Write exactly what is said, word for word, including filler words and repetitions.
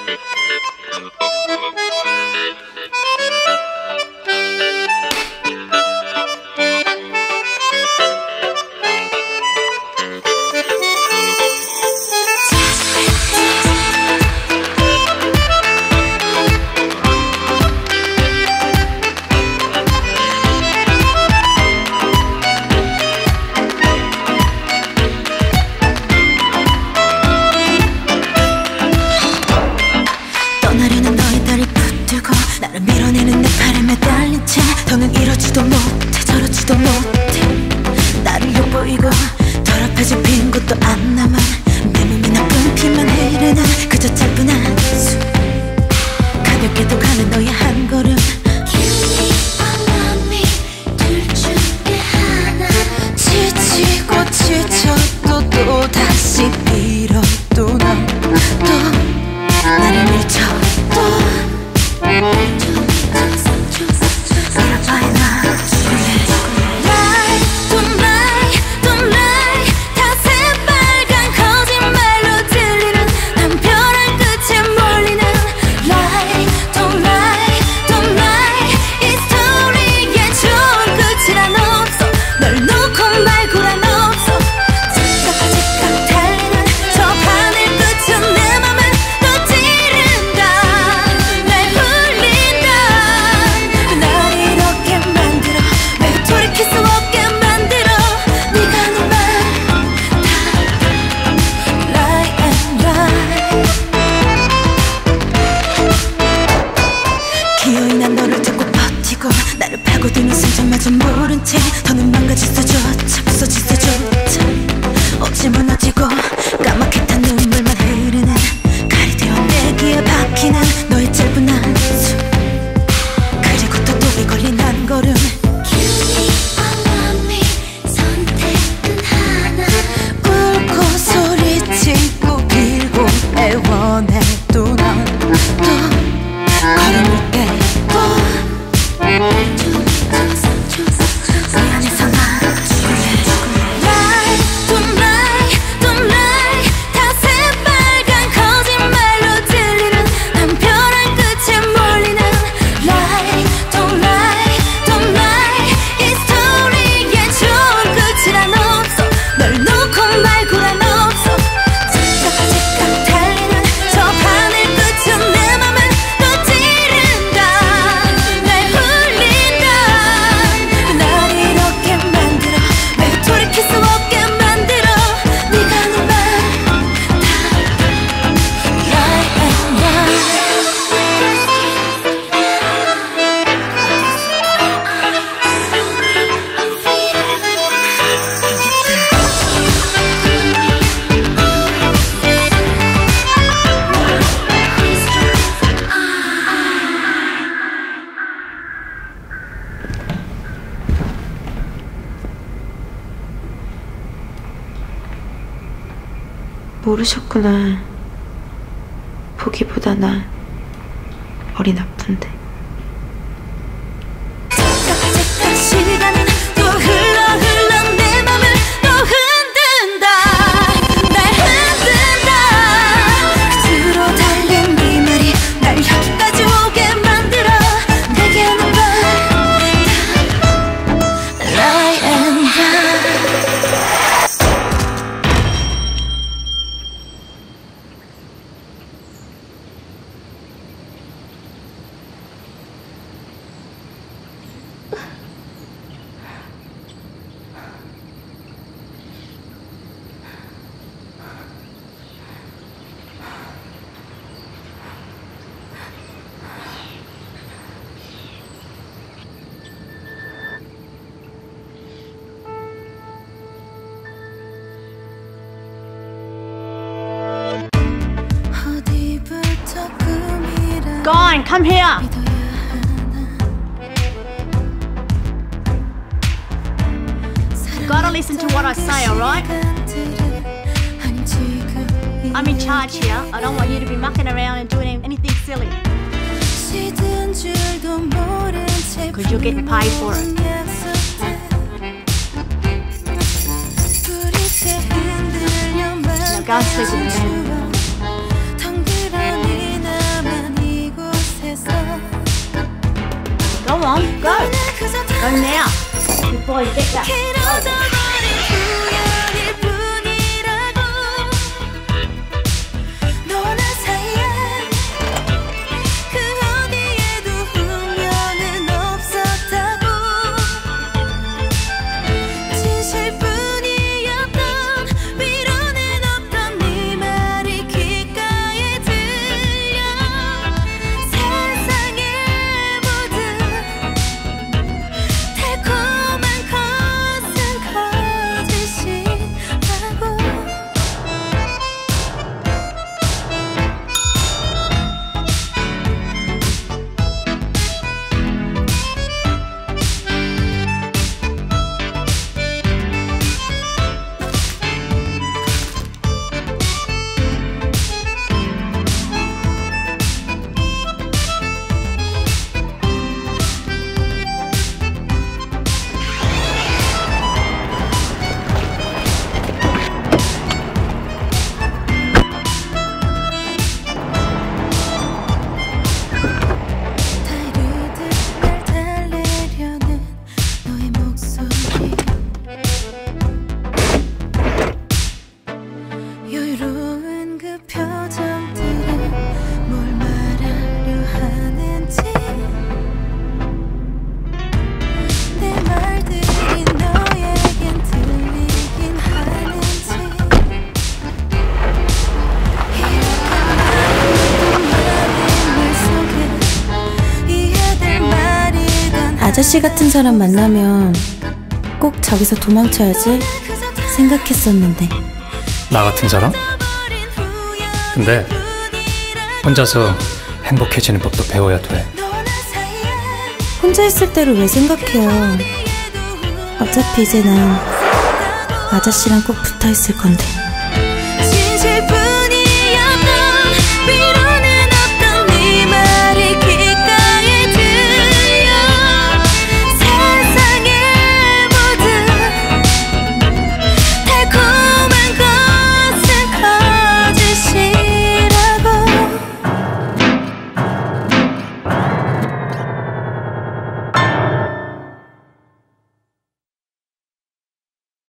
더는 이러지도 못해 저러지도 못해. 나를 욕보이고 더럽혀질 빈 곳도 안 남아. 내 몸이 나쁜 피만 흐르는 그저 짧은 한숨. 가볍게도 가는 너의 한 걸음. 지치고 지쳐도 또다시 빌어도 넌 또 나를 밀쳐 또 나를 파고드는 심장마저 모른 채 더는 망가지서조차 부서지서조차 어찌 무너지고 까맣게 탄 눈물만 흐르는 칼이 되어 내 귀에 박히는 너의 짧은 한숨. 그리고 또 독이 걸린 한 걸음. 선택은 하나. 울고 소리치고 빌고 애원해도 넌 또 걸음을 떼고 미안해서 나 죽을래. Lie, don't lie, don't lie. 다 새빨간 거짓말로 들리는 한편한 끝에 몰리는 Lie, don't lie, don't lie. 이 스토리에 좋은 끝이란 없어. 널 놓고 말고란 없어. 찌깍찌깍 달리는 저 하늘 끝은 내 맘은 또 찌른다. 날 홀린다. 날 이렇게 만들어 왜 돌이킬 수 없게 만들어. 네가 하는 말 다 lie and lie. 모르셨구나. 보기보다 난 머리 나쁜데. 시간은 또 흘러 흘러 내 맘을 또 흔든다. 날 흔든다. 그대로 달린 네 말이 날 여기까지 오게 만들어. 내게 하는 말 다 lie and die. Go on, come here. You gotta listen to what I say, alright? I'm in charge here. I don't want you to be mucking around and doing anything silly. Because you're getting paid for it. Now go and sleep with me. Go now. Before you get that. 길어져버린 우연일 뿐이라고 너나 사이에 그 어디에도 운명은 없었다고 진실뿐이었던 위로는 없던 네 말이 귓가에 들려 세상의 모든 달콤한 것은 거짓이라고 다르듯 날 달래려는 너의 목소리 여유로운 그 표정들은 뭘 말하려 하는지 내 말들이 너에겐 들리긴 하는지 이렇게 많은 말 속에 이해될 말이던 아저씨 같은 사람 만나면 꼭 저기서 도망쳐야지 생각했었는데 나 같은 사람? 근데 혼자서 행복해지는 법도 배워야 돼. 혼자 있을 때를 왜 생각해요. 어차피 이제 난 아저씨랑 꼭 붙어있을 건데.